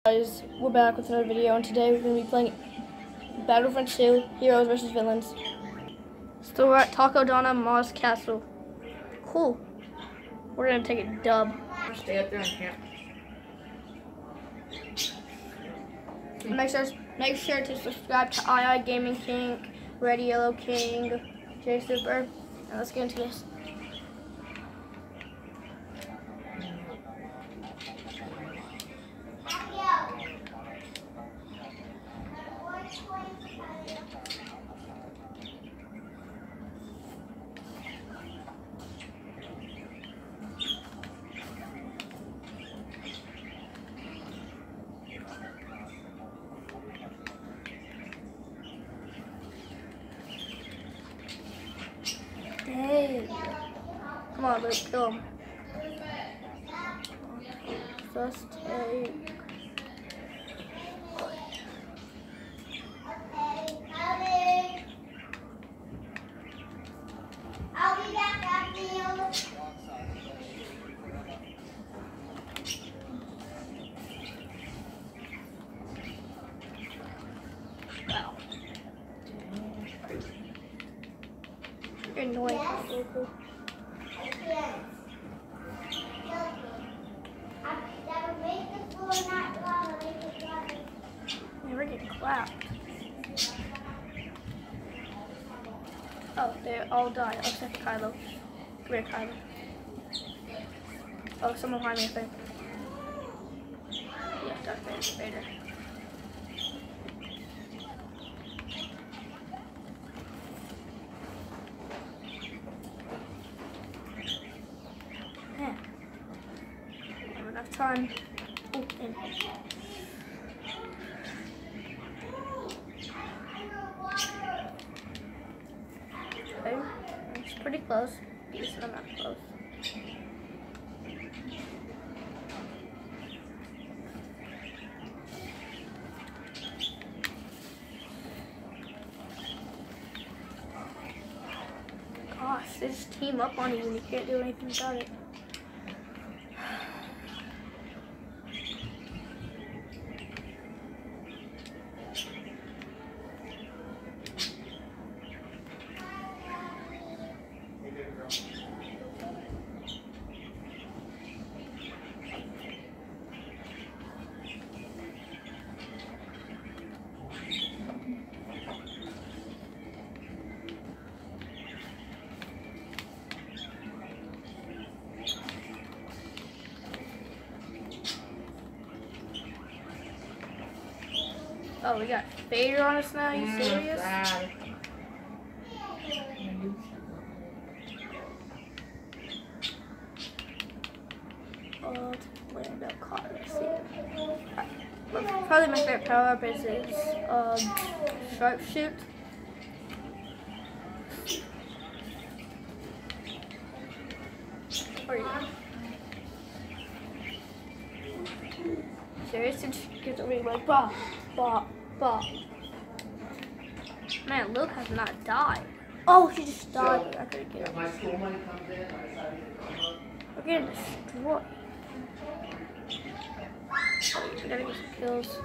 Guys, we're back with another video, and today we're going to be playing Battlefront 2 Heroes vs. Villains. Still we're at Takodana Maz Castle. Cool. We're going to take a dub. Stay up there and camp. Make sure to subscribe to II Gaming King, Red Yellow King, J Super, and let's get into this. Hey, come on, let's kill him. Just take. I'll be back after you. Wow. You're annoying. I can't. That would make the floor not level. Never get clapped. Oh, they all died except Kylo. Come here, Kylo. Oh, someone behind me, I think. Yeah, Darth Vader. Man, I have enough time. Oh, in. Okay, it's pretty close. Decent amount close. Gosh, they just team up on you and you can't do anything about it. Oh, we got Vader on us now? Are you serious? Lando Calrissian. Probably my favorite power up is Sharpshoot. Where are you? Serious? And she gets over like, bah, bah, bah. Man, Luke has not died. Oh, he just died. I couldn't get him. If my school money comes in, I decided to come up. We're getting destroyed. Oh, we gotta get some kills.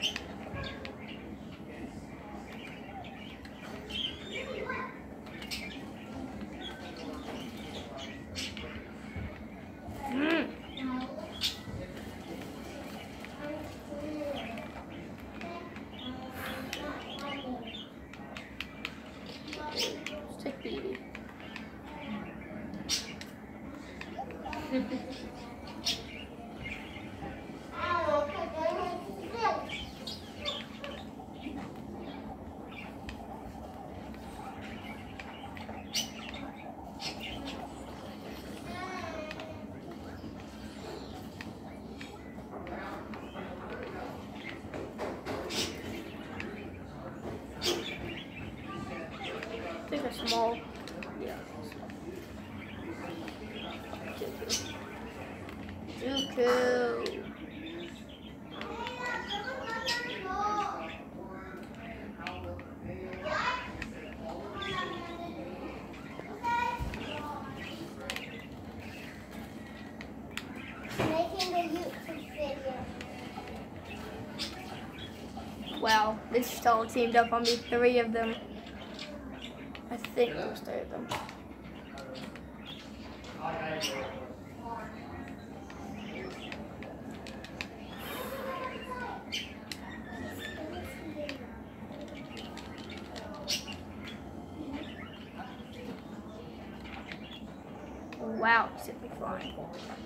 Let's take BB. I think they're small. Yeah. Dooku. Making a YouTube video. Wow, they just all teamed up on me. 3 of them. I think it was 3 of them. Wow, he sent me flying.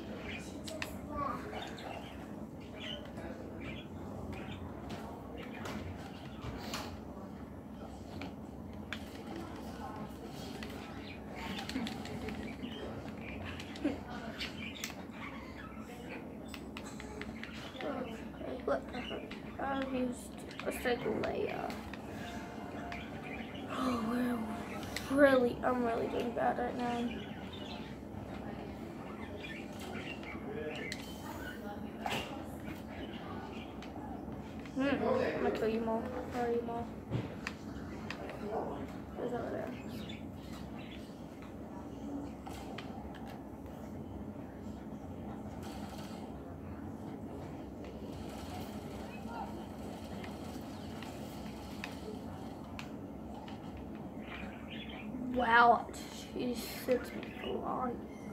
Let's take Leia. Oh, I'm really doing bad right now. I'm gonna kill you, Maul. Where are you, Maul? He's over there. Wow, she sits me flying.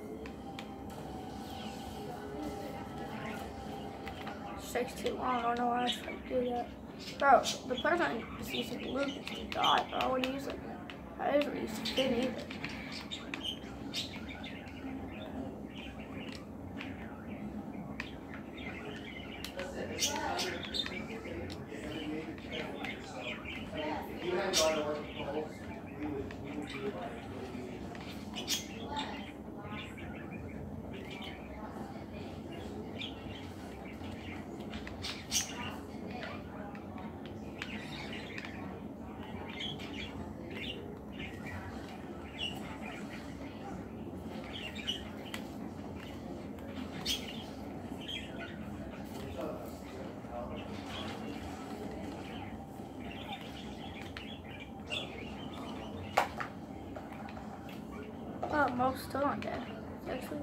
It takes too long. I don't know why I was trying to do that. Bro, the person is using Luke to die, bro. I wouldn't use it. I didn't use the kid either. Oh, Mo's still not dead. Actually,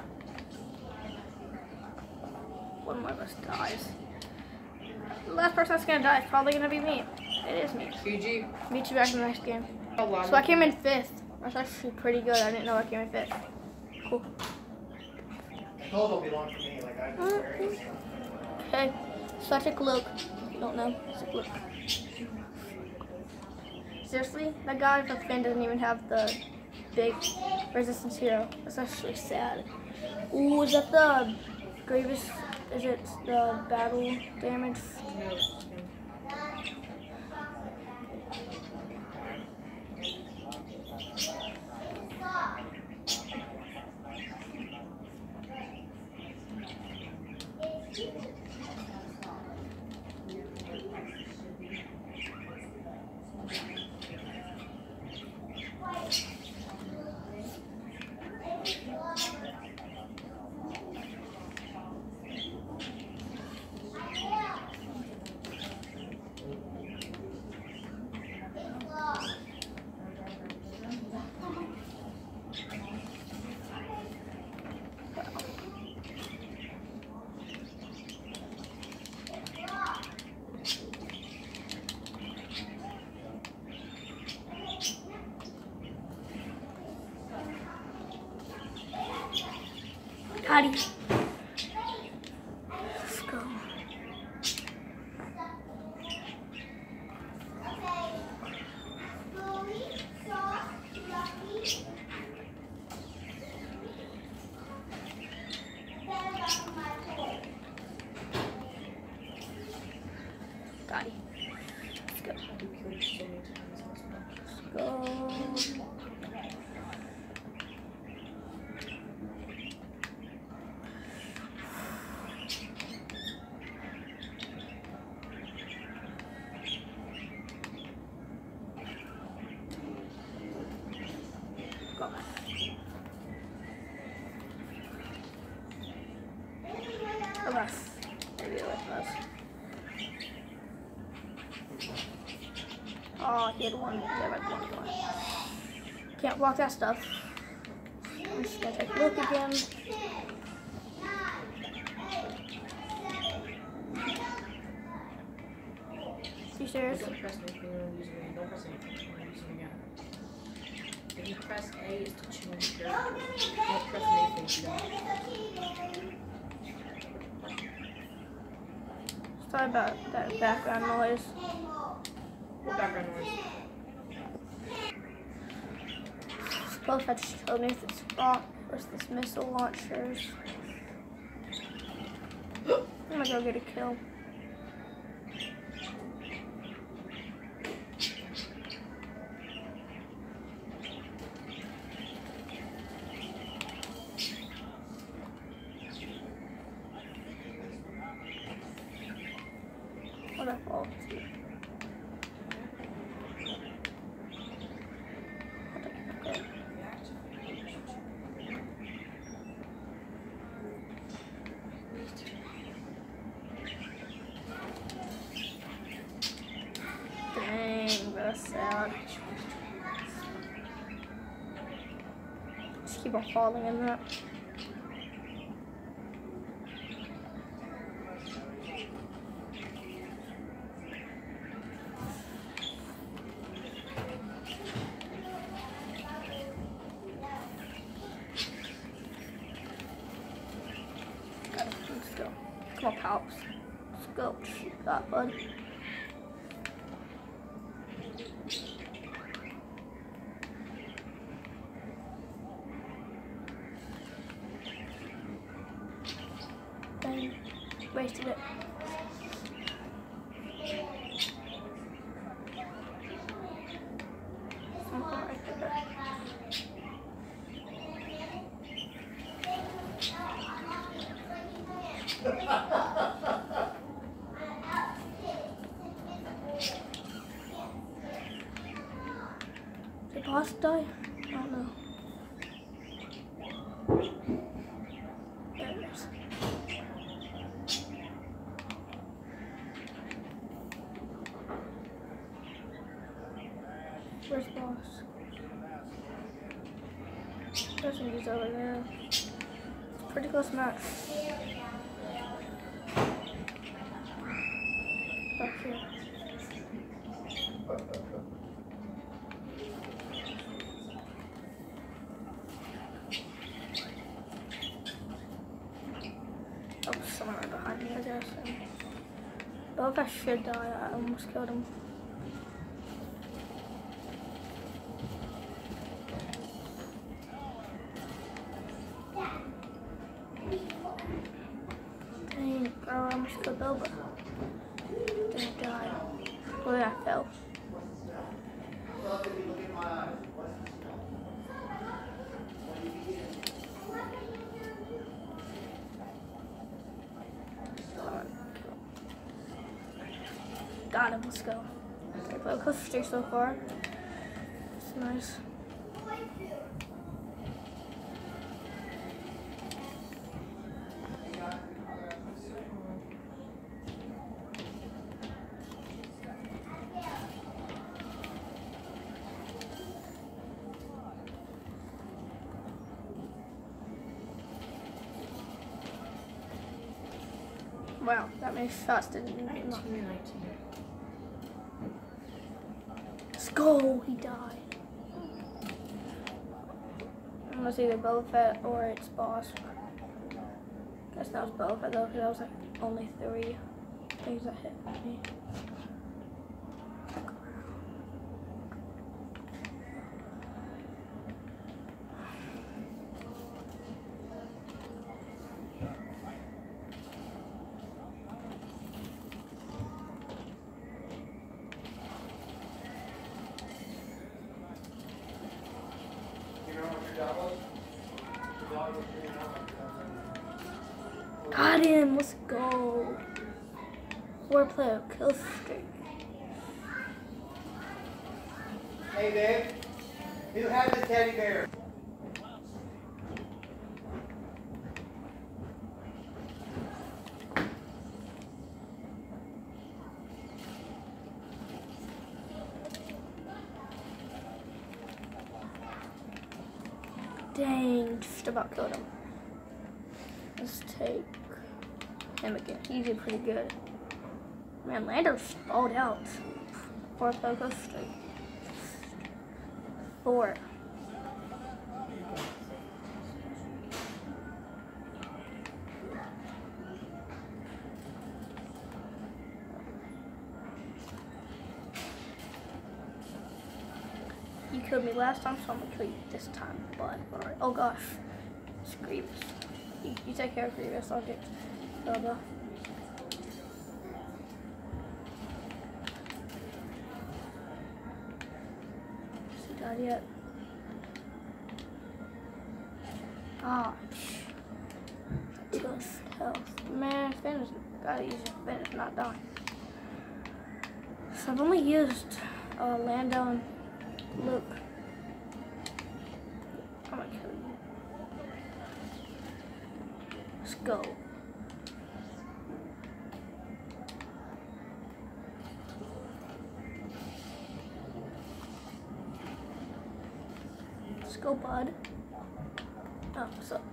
one more of us dies. The last person that's gonna die is probably gonna be me. It is me. GG. Meet you back in the next game. So I came in 5th. That's actually pretty good. I didn't know I came in 5th. Cool. Those will belong to me. Like I just wear it. Okay, so I took Luke. You don't know. I took Luke. Seriously, that guy with the fin doesn't even have the big resistance hero. That's actually sad. Ooh, is that the Grievous? Is it the battle damage? Howdy. Let's go. Got it. Let's go. Let's go. Oh, he had one. Yeah, like one. Can't block that stuff. I'm just gonna take Luke again. You serious? Don't press anything when using it. Don't press anything when using it again. If you press A, it's to change your character. Don't press anything if you don't. Sorry about that background noise. What background noise? Both had to show me if it's rock versus this missile launchers. I'm gonna go get a kill. What a fault. Dang, that's sad. Just keep on falling in that. Let's go. Come on, Palps. Let's go. Shoot that, bud. Dang. Wasted it. Something right there. Did the boss die? I don't know. There it is. Where's the boss? There's some dudes over there. It's a pretty close match. Back here. Oh, someone right behind me, I guess. But if I should die, I almost killed him. Dang, bro, I almost killed Boba. Didn't die. Oh yeah, I fell. Got him, let's go. Okay, close streak so far. It's nice. Wow, that many shots didn't even knock me. 19. Let's go, he died. It was either Boba Fett or its boss. Guess that was Boba Fett though, because that was like only 3 things that hit me. Got him, let's go. 4-player kill streak. Hey, babe. Who has the teddy bear? Dang, just about killed him. Let's take him again. He did pretty good. Man, Lando stalled out. 4 focus straight. 4. You killed me last time, so I'm gonna kill you this time. But alright. Oh gosh, it's Grievous. You take care of Grievous. I'll get Boba. Is he died yet? Ah, 2 health. Man, Finn is gotta use it. Finn is not dying. So I've only used Lando and Luke. I'm gonna kill you. Let's go. Let's go, bud. Oh, what's up?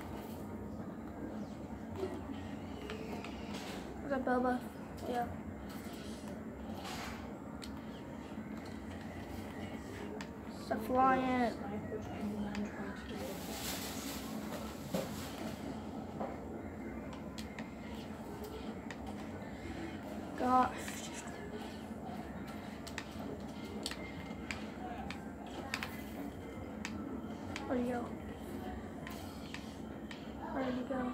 Is that Boba? Yeah. So flying. Gosh. Where'd he go? Where'd he go?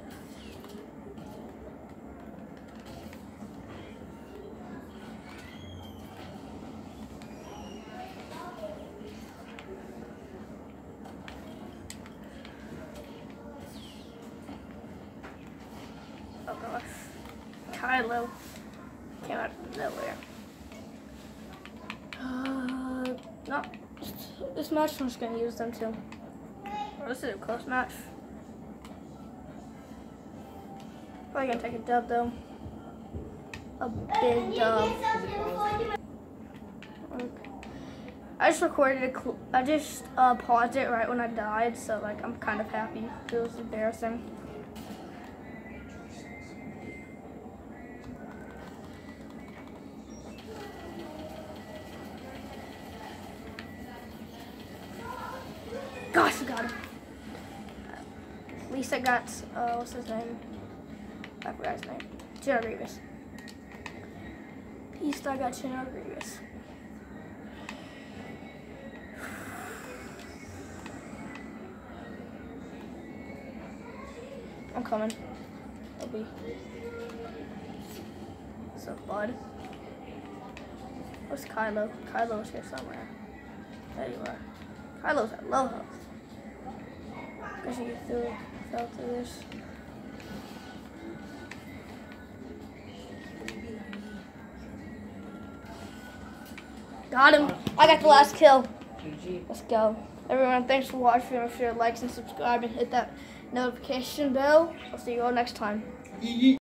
Oh gosh. Kylo came out of nowhere. No. This match I'm just gonna use them too. Oh, this is a close match. Probably gonna take a dub though. A big dub. Okay. I just recorded a I just paused it right when I died, so like I'm kind of happy. It was embarrassing. Gosh, I got him. At least I got, what's his name? I forgot his name. General Grievous. At least I got General Grievous. I'm coming. I'll be. What's up, bud? Where's Kylo? Kylo's here somewhere. There you are. Kylo's at low health. Guess you fell through this. Got him. I got the last kill. Let's go. Everyone, thanks for watching. Make sure to like and subscribe and hit that notification bell. I'll see you all next time.